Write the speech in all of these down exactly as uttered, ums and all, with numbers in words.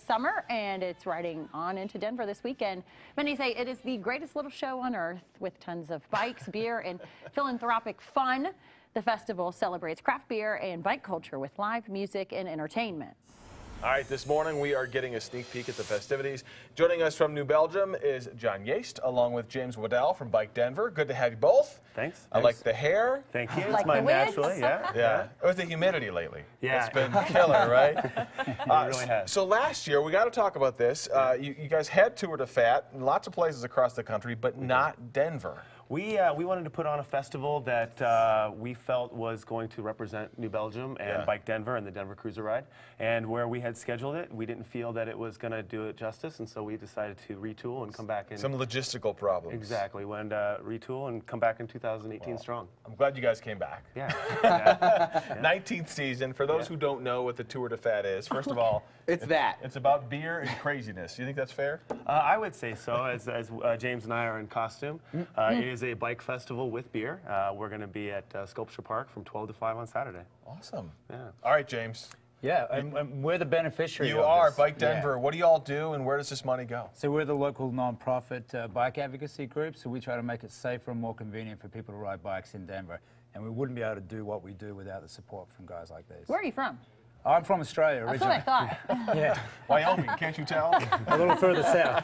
summer, and it's riding on into Denver this weekend. Many say it is the greatest little show on earth with tons of bikes, beer, and philanthropic fun. The festival celebrates craft beer and bike culture with live music and entertainment. All right, this morning we are getting a sneak peek at the festivities. Joining us from New Belgium is John Yaste, along with James Waddell from Bike Denver. Good to have you both. Thanks. I like the hair. Thank you. Like it's mine the wigs. naturally, yeah. Yeah. It was the humidity lately. Yeah. It's been killer, right? It Uh, really has. So last year, we got to talk about this. Uh, you, you guys had Tour de Fat in lots of places across the country, but not Denver. We, uh, we wanted to put on a festival that uh, we felt was going to represent New Belgium and Yeah. Bike Denver and the Denver Cruiser Ride. And where we had scheduled it, we didn't feel that it was going to do it justice, and so we decided to retool and come back in. Some logistical problems. Exactly. We wanted to retool and come back in two thousand eighteen Well, strong. I'm glad you guys came back. Yeah. yeah. yeah. nineteenth season. For those Yeah. who don't know what the Tour de Fat is, first of all, It's that. It's about beer and craziness. You think that's fair? Uh, I would say so, as, as uh, James and I are in costume. Uh, it is a bike festival with beer. Uh, we're going to be at uh, Sculpture Park from twelve to five on Saturday. Awesome. Yeah. All right, James. Yeah, and, and we're the beneficiary You of are this. Bike Yeah. Denver. What do you all do, and where does this money go? So we're the local non-profit uh, bike advocacy group, so we try to make it safer and more convenient for people to ride bikes in Denver. And we wouldn't be able to do what we do without the support from guys like these. Where are you from? I'm from Australia That's originally. what I thought. Yeah, Wyoming, can't you tell? a little further south.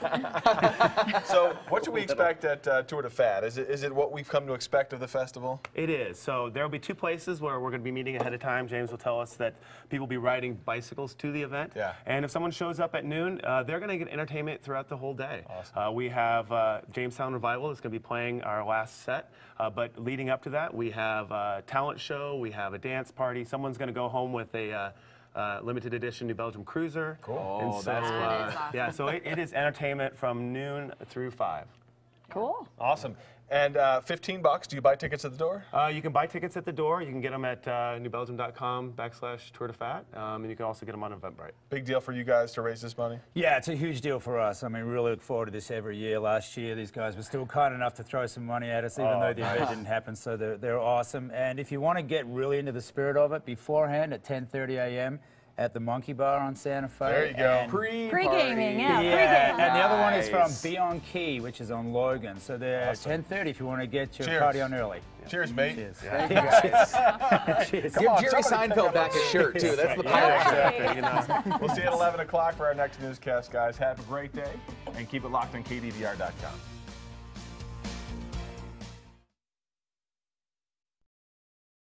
So what should we expect at uh, Tour de Fat? Is it, is it what we've come to expect of the festival? It is. So there will be two places where we're going to be meeting ahead of time. James will tell us that people will be riding bicycles to the event. Yeah. And if someone shows up at noon, uh, they're going to get entertainment throughout the whole day. Awesome. Uh, we have uh, Jamestown Revival is going to be playing our last set. Uh, but leading up to that, we have a talent show. We have a dance party. Someone's going to go home with a uh, Uh, limited edition New Belgium Cruiser. Cool. And Oh, so, that's uh, That is awesome. Yeah, so it, it is entertainment from noon through five. Cool. Awesome. And uh, fifteen bucks, do you buy tickets at the door? Uh, you can buy tickets at the door. You can get them at uh, newbelgium.com backslash Tour de Fat. Um, and you can also get them on Eventbrite. Big deal for you guys to raise this money? Yeah, it's a huge deal for us. I mean, we really look forward to this every year. Last year, these guys were still kind enough to throw some money at us, even Oh, though the nice. event didn't happen, so they're, they're awesome. And if you want to get really into the spirit of it, beforehand at ten thirty a m at the Monkey Bar on Santa Fe. There you go. And- Pre-party. Pre-gaming, yeah. Yeah, Pre-game. and the other one is from Nice. Beyond Key, which is on Logan. So they're Awesome. ten thirty if you want to get your Cheers. party on early. Cheers, mate. Cheers. Thank you guys. Cheers. Give on, Jerry somebody pick Seinfeld up back a- his shirt, too. That's the Yeah, pirate Right. exactly. You know. We'll see you at eleven o'clock for our next newscast, guys. Have a great day, and keep it locked on K D V R dot com.